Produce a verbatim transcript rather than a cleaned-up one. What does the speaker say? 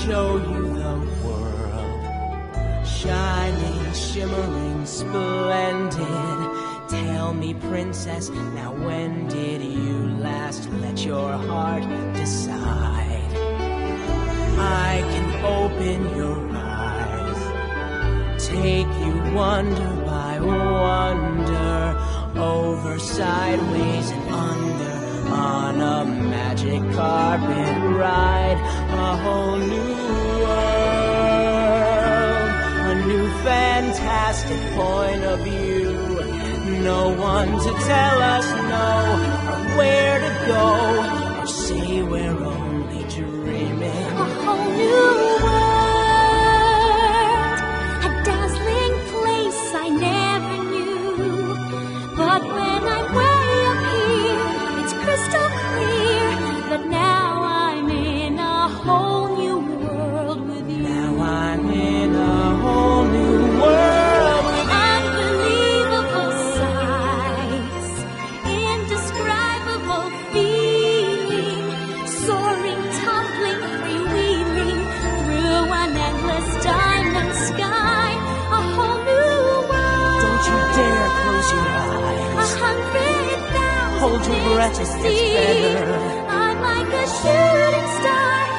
show you the world, shining, shimmering, splendid. Tell me, princess, now when did you last let your heart decide? I can open your eyes, take you wonder by wonder, over, sideways, and under, on a magic carpet ride, a whole new world, a new fantastic point of view. No one to tell us no, or where to go, or say we're only dreaming. A whole new world, a dazzling place I never knew. But when I'm way up here, it's crystal clear that now I'm in a whole new world with you. Now I'm in a whole new world. Hold your breath, it gets better. I'm like a shooting star.